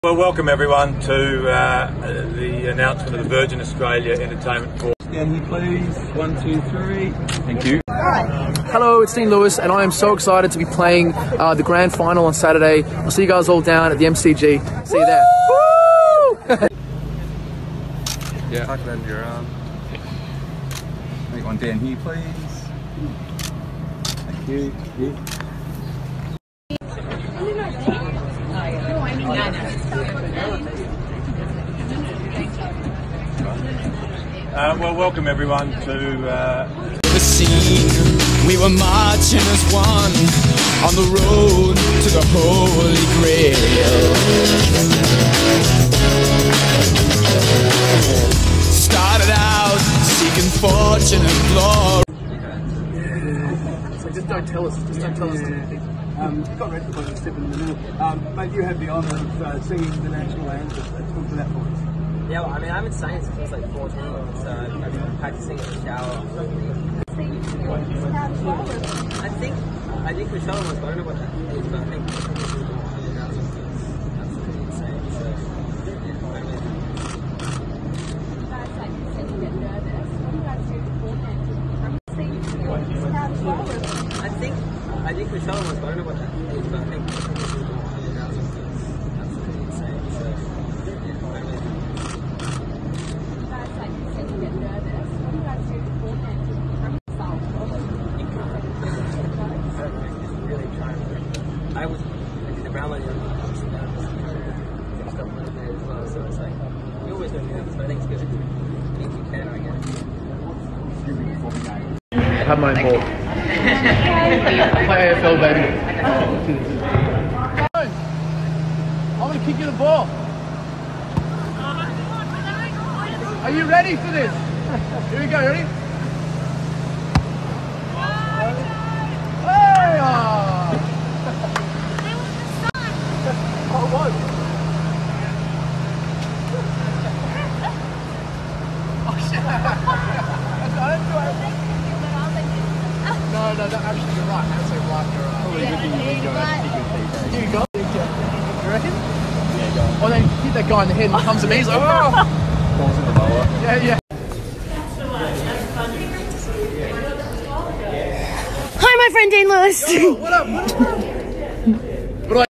Well, welcome everyone to the announcement of the Virgin Australia Entertainment Corp. Stand here please, 1, 2, 3, thank you. Hello, it's Dean Lewis and I am so excited to be playing the Grand Final on Saturday. I'll see you guys all down at the MCG. See you there. Woo! Yeah. Tuck it under your arm. Make one down here please. Thank you. Well, welcome everyone to the scene. We were marching as one on the road to the Holy Grail. Started out seeking fortune and glory. So just don't tell us. Just don't tell us. Conrad Sewell is stepping in the middle. Mate, you have the honour of singing the national anthem. Let's talk to that for us. Yeah, well, I mean, I haven't sang it since like 14, so I've been practicing in the shower. I think Michelle was learning about that age, but I think absolutely insane. So, I think Michelle was learning about that age, but I think absolutely insane. So, I did the brown line stuff like that as well, so it's like, you always don't do this, but I think it's good. I think you can, I guess. I have my own ball. I play AFL, baby. I'm going to kick you the ball. Are you ready for this? Here we go, ready? Hey! Oh, it was. Oh, shit. No, actually, you're right. Actually, you're right. You got it. You reckon? Yeah, go on. Or then hit that guy in the head and he comes to me, he's like, oh! Falls in the lower. Yeah. Hi, my friend Dean Lewis. What up?